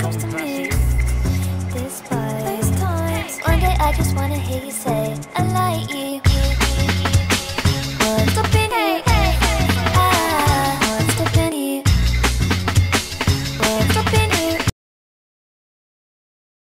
comes to me. Despite those times, one day I just wanna hear you say I like you.